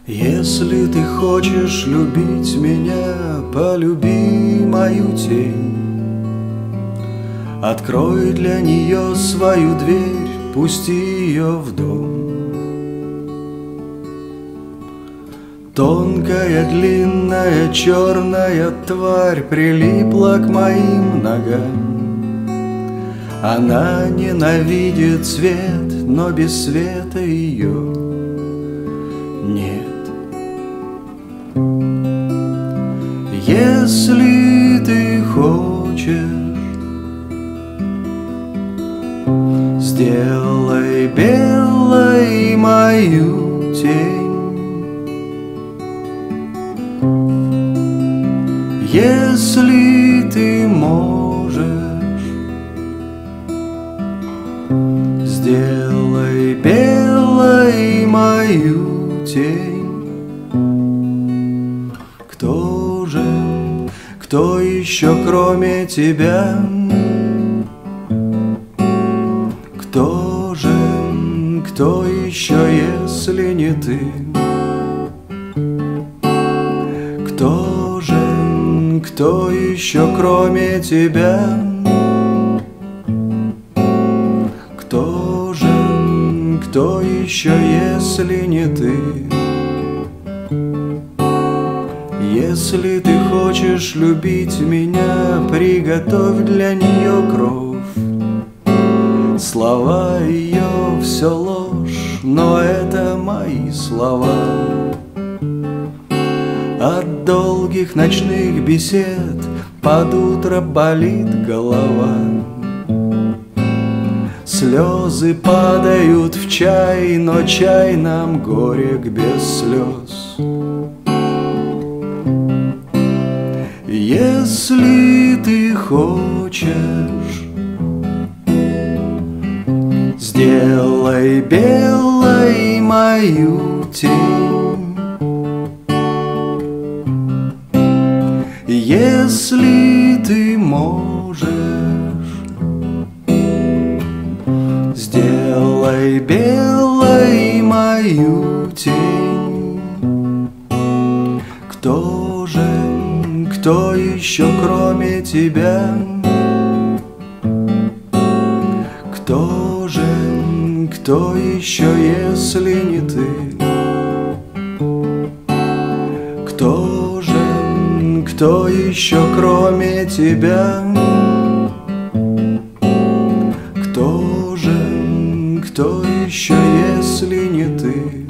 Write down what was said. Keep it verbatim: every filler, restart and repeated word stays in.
Если ты хочешь любить меня, полюби мою тень. Открой для нее свою дверь, пусти ее в дом. Тонкая, длинная, черная тварь прилипла к моим ногам. Она ненавидит свет, но без света ее нет. Если ты хочешь, сделай белой мою тень. Если ты можешь, сделай белой мою тень. Кто же, кто еще кроме тебя? Кто же, кто еще, если не ты? Кто же, кто еще кроме тебя? Кто же, кто еще, если не ты? Если ты хочешь любить меня, приготовь для нее кровь. Слова ее все ложь, но это мои слова. От долгих ночных бесед под утро болит голова. Слезы падают в чай, но чай нам горек без слез. Если ты хочешь, сделай белой мою тень. Если ты можешь, сделай белой мою тень. Кто же, кто еще кроме тебя? Кто же, кто еще, если не ты? Кто же, кто еще кроме тебя? Кто же, кто еще, если не ты?